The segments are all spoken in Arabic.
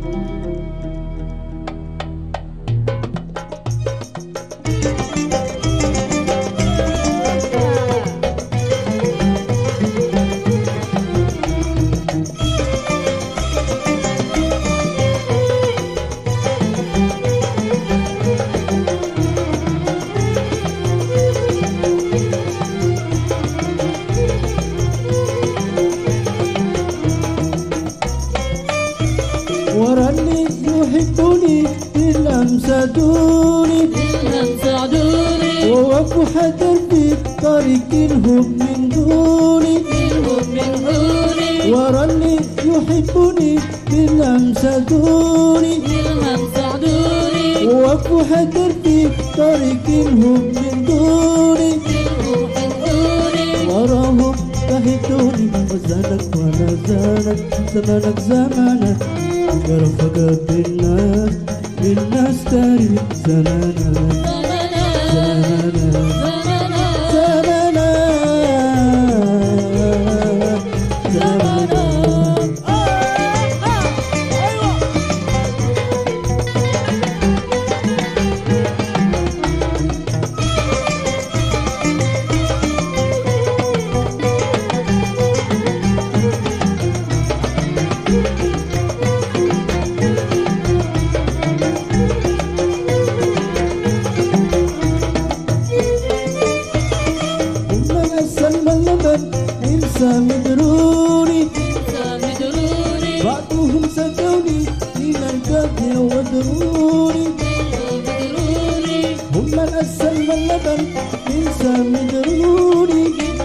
ورا اللي يحبوني بالأمس دوني ووقفوا حذر في طريق الهب من دوني ورا اللي يحبوني بالأمس دوني ووقفوا حذر في طريق الهب من دوني وراهم تهدوني وزانك ولا زانك زمانك زمانك يا رفقة بالناس بالناس تاريخ زمانك إنسى مدروني بعضهم سقوني من القاضي ودروني هم الأسل واللبن إنسى مدروني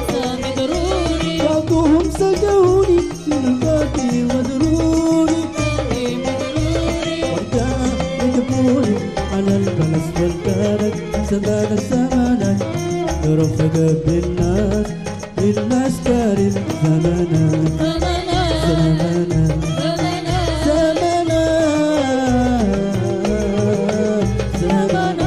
بعضهم سقوني من القاضي ودروني وارجع يجبوني على البلس والبارك زمانك زمانك يا رفقة بالناس بالناس كارم زمانا زمانا زمانا زمانا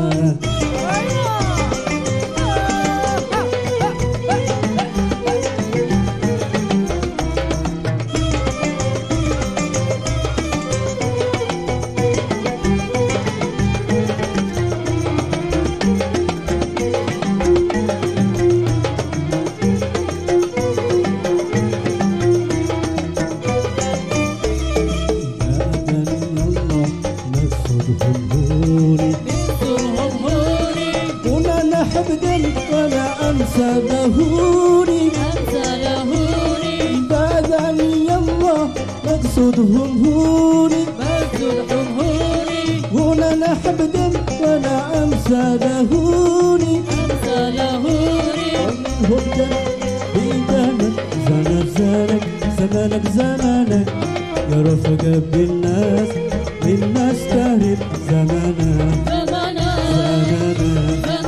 ولا أنسى لهوني بعدني الله مقصودهم هوني هنا نحب دم ولا أنسى لهوني ومنهم دم بيدانك زمانك زمانك زمانك يا رفقة بالناس بالناس كارب زمانك زمانك